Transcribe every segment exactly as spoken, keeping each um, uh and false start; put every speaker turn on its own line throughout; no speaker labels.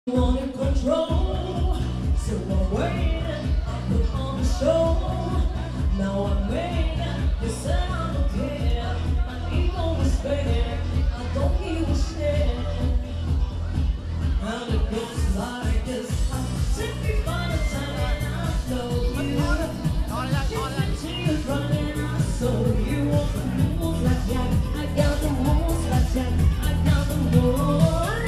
wanted control, so I waited, I put on a show. Now I'm waiting, you said I don't care. My ego was fading, I don't give a shit. And it goes like this, I'm simply by the time I know you. Just tears running out, so you want the moves like Jack. I got the moves like Jack. I got the moves.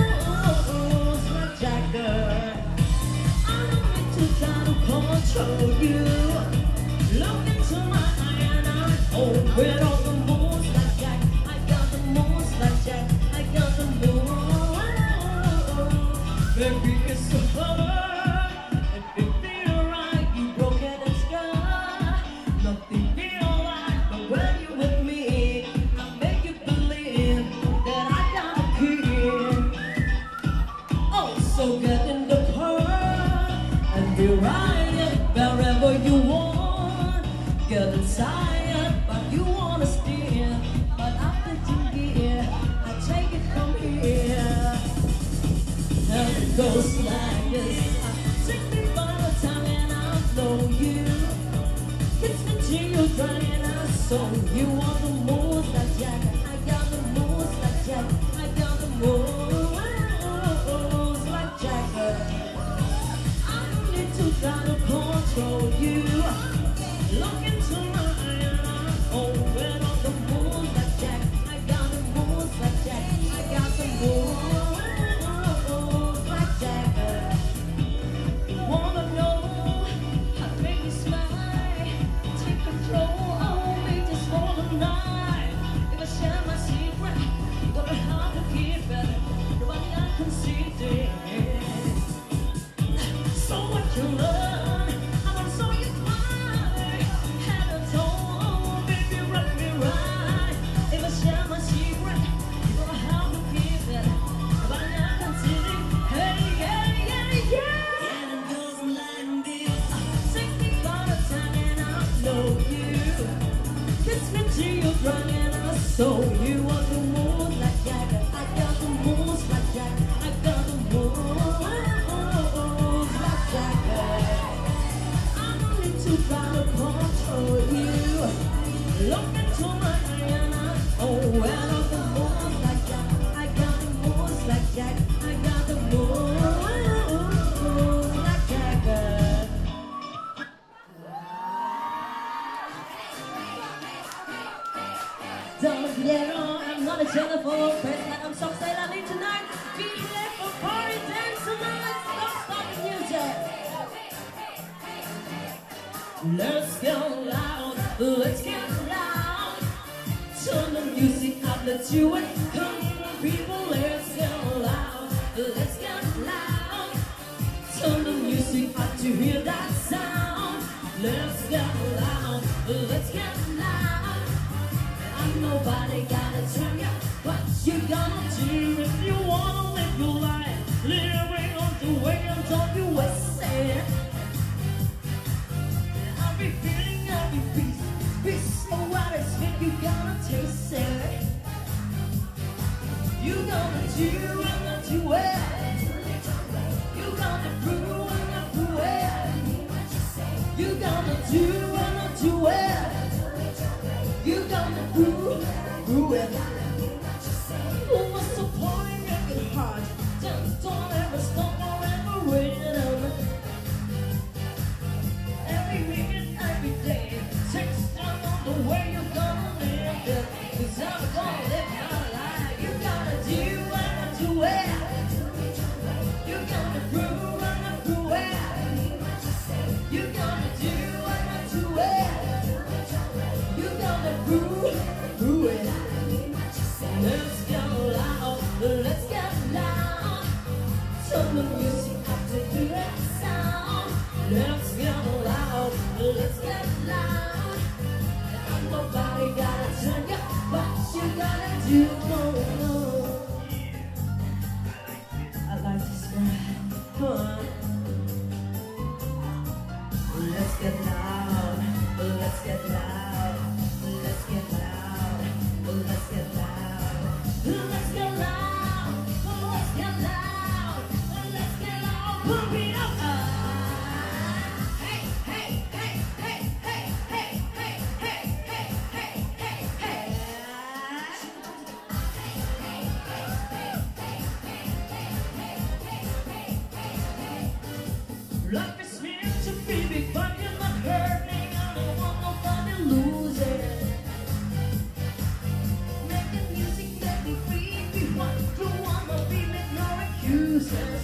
Control you. Look into my eye and I oh, with all the moves like Jack. I got the moves like Jack. I got the moves. Baby, it's so hard. If it feel right, you broke it and sky. Nothing feel right, but when you with me, I make you believe that I got a key. Oh, so get in the car and be right. Wherever you want, getting tired, but you wanna steer. But after two years, I take it from here. And it goes like this. I take me by the time and I know you. Kiss me till you're drying out, so you want the moves like Jack. I got the moves like Jack. I got the moves like Jack. I don't need to try to control you. Look into my eye and I oh, when all the moves like Jack. I got the moves like Jack. I got the moves like Jack. You wanna know how to make me smile? Take control of me just for the night. If I share my secret, you're gonna have to keep it. Nobody I can see it. So what you learn, I'm gonna show you mine. Head and toe, baby, rub me right. If I share my secret, you're gonna have to keep it. But I can see it. Hey, yeah, yeah, yeah. And it goes like this. Take me by the time and I know you. Kiss me till you're drunk and I saw you want the moves like Jack. I got the moves like Jack. I got the moves. To try to control you. Look into my eye and I oh, well, all the moves like Jack. I got the moves like Jack. I got the moves like Jack. Don't get on, I'm not a Jennifer Lopez, but I'm so say lovely tonight. Be there for party dance tonight. Let's stop, stop the music. Let's get loud, let's get loud. Turn the music up, let's do it. Come on people, let's get loud, let's get loud. Turn the music up to hear that sound. Let's get loud, let's get loud. And nobody gotta tell you what you gonna do if you wanna live your life. Living on the way and don't you waste it. I'll be feeling, I'll be peace, peace. So what is it? You gonna taste it. You gonna do and not do it. You gonna prove and not prove it. You gonna do and not do it. You gonna prove, prove it. What's the point in making hard? Just don't ever stop or ever wait on it. Every minute, every day, takes time on the way you're gonna live it. Cause I'm gonna live my life. You gotta do and do it. You gotta prove and prove it. You gotta do and do it. You gotta prove, prove it. Let's get loud, let's get loud. Turn the music up to hear that sound. Let's get loud, let's get loud. And nobody gotta tell you what you gotta do. I like this one. Come on. Let's get loud, let's get loud. Let's get loud, let's get loud. Let's get loud, let's get loud. Let's get pump it up. Hey, hey, hey, hey, hey, hey, hey, hey, hey, hey, hey, hey. Life is meant to be big, but you're not hurting. I don't want nobody losing. Making music that be free. We want to wanna be with no excuses.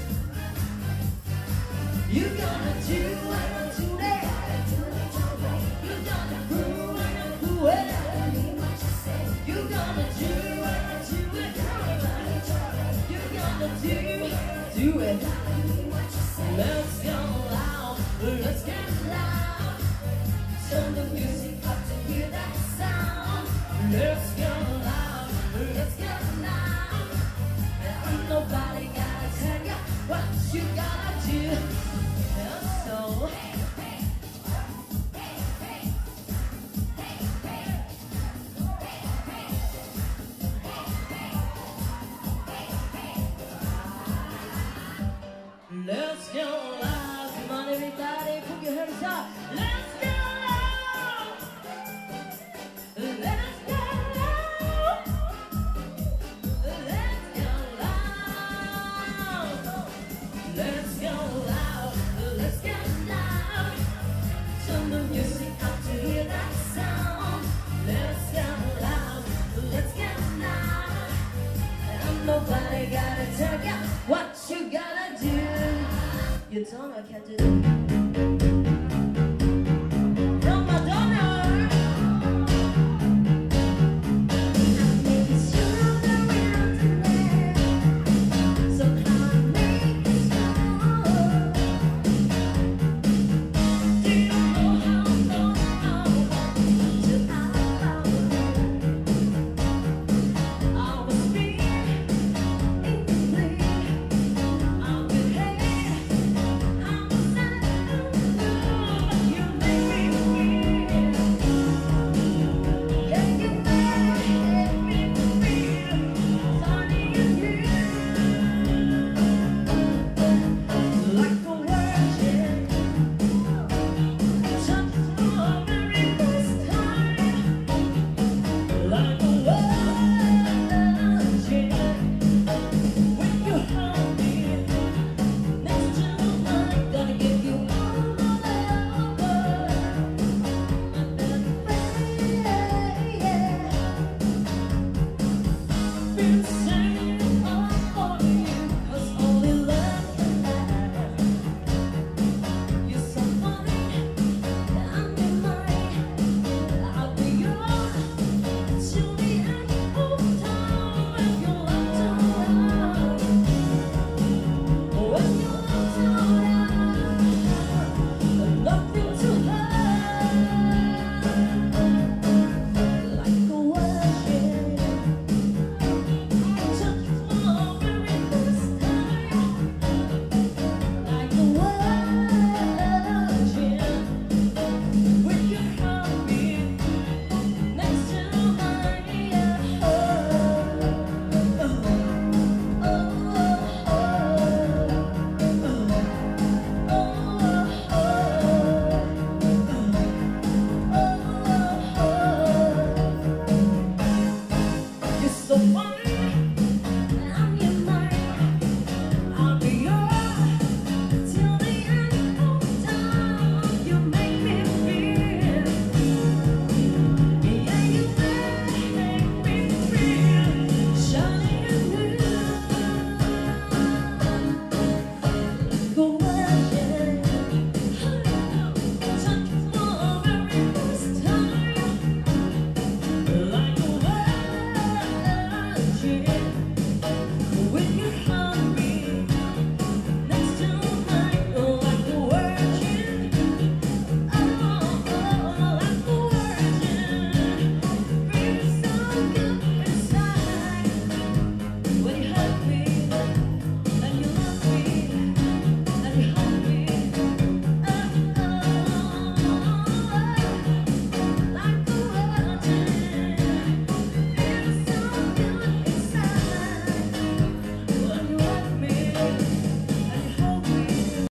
You gonna do what I do that. You gonna prove what I prove it. You gonna do what I do it. You gonna do, do it. Let's go loud, let's get loud. Turn the music up to hear that sound. Let's go loud, let's get loud. And nobody gotta tell you what you gotta do. So let's go loud. Come on everybody, put your hands up. Let's go loud. Let's go loud. Let's go loud. Let's go loud. Let's get loud. Turn the music up to hear that sound. Let's get loud. Let's get loud. And nobody gotta tell you what you gotta do. You don't know I can't do that.